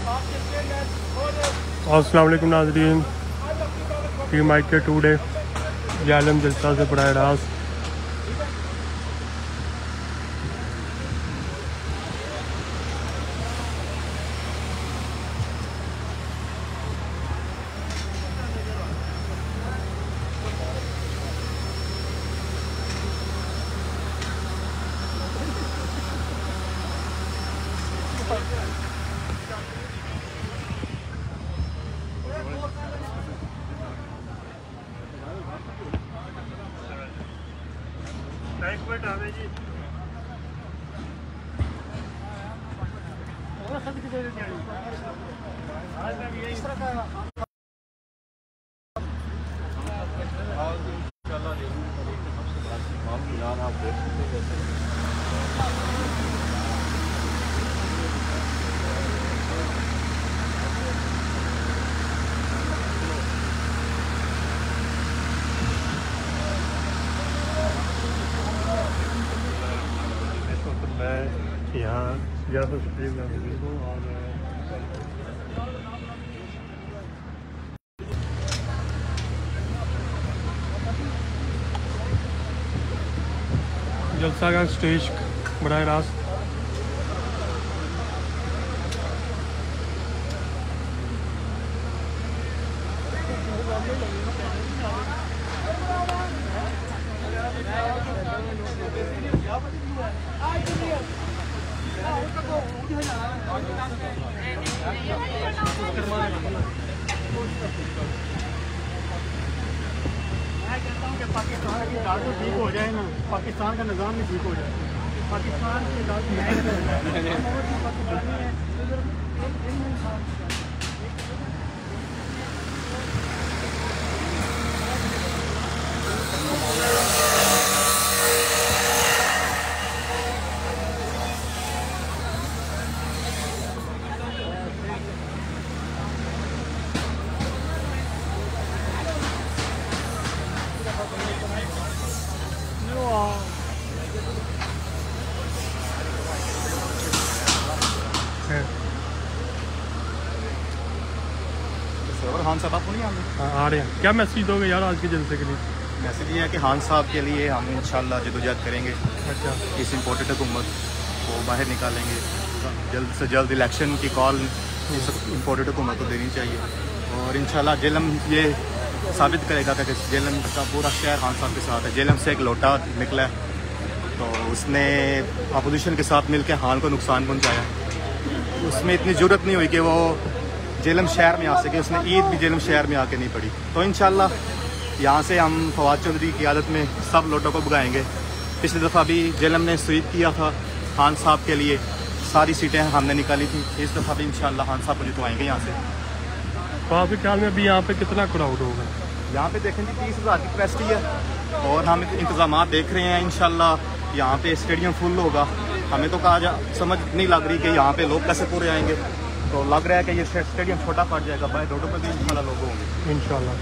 अस्सलाम वालेकुम नाज़रीन, टीम आई के टूडे जालम जलसा से बड़ा रास। यहाँ जलसा का स्टेज बड़ा रास्त। पाकिस्तान की दाल ठीक हो जाए ना, पाकिस्तान का निज़ाम भी ठीक हो जाए। पाकिस्तान की खान साहब आपको नहीं आ रहे हैं। क्या मैसेज दोगे यार आज के जलसे के लिए? मैसेज ये है कि खान साहब के लिए हम इंशाल्लाह जदोजहद करेंगे। अच्छा, इस इम्पोर्टेड हुकूमत को बाहर निकालेंगे। जल्द से जल्द इलेक्शन की कॉल इस इम्पोर्टेड हुकूमत को देनी चाहिए और इंशाल्लाह जेलम ये साबित करेगा कि जेलम का पूरा शहर खान साहब के साथ है। जेलम से एक लोटा निकला तो उसने अपोजिशन के साथ मिलकर खान को नुकसान पहुँचाया। उसमें इतनी ज़रूरत नहीं हुई कि वो जेलम शहर में आ सके, उसने ईद भी जेलम शहर में आके नहीं पड़ी। तो इंशाल्लाह यहाँ से हम फवाद चौधरी की आदत में सब लोटों को भगाएंगे। पिछली दफ़ा भी जेलम ने स्वीप किया था खान साहब के लिए, सारी सीटें हमने निकाली थी। इस दफ़ा भी इंशाल्लाह खान साहब को जितवाएंगे यहाँ से। तो आपके ख्याल में अभी यहाँ पे कितना क्राउड होगा? यहाँ पे देखेंगे 30,000 की कैपेसिटी है और हम इंतजाम देख रहे हैं। इंशाल्लाह यहाँ पे स्टेडियम फुल होगा। हमें तो समझ नहीं लग रही कि यहाँ पे लोग कैसे पूरे आएंगे। तो लग रहा है कि ये स्टेडियम छोटा पड़ जाएगा। बाय रोडों पर भी इंशाल्लाह लोग होंगे इंशाल्लाह।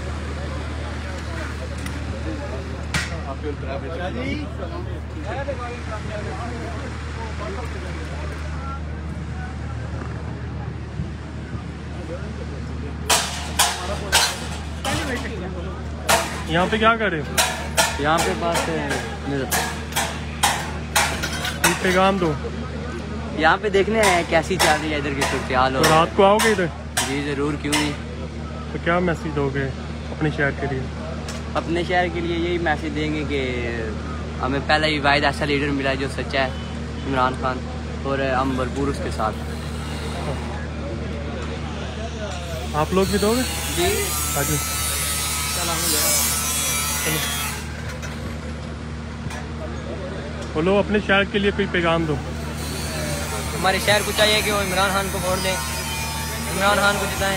यहाँ पे क्या कर रहे हो? यहाँ पे बात पैगाम दो। यहाँ पे देखने हैं कैसी चल रही है इधर की सूरत हाल। तो रात को आओगे इधर? जी ज़रूर, क्यों नहीं। तो क्या मैसेज दोगे अपने शहर के लिए? अपने शहर के लिए यही मैसेज देंगे कि हमें पहला ही वाहिद ऐसा लीडर मिला जो सच्चा है, इमरान खान, और हम भरपूर उसके साथ। आप लोग भी दोगे? जी आगे बोलो, अपने शहर के लिए कोई पैगाम दो। हमारे शहर को चाहिए कि वो इमरान खान को वोट दें, इमरान खान को जिताएं।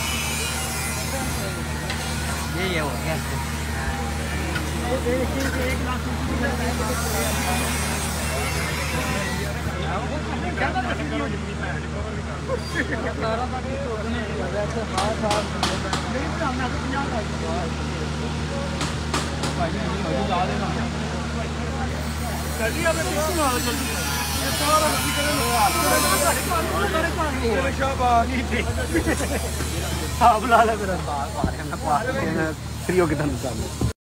यही है वो क्या बुला ले मेरा फ्री हो के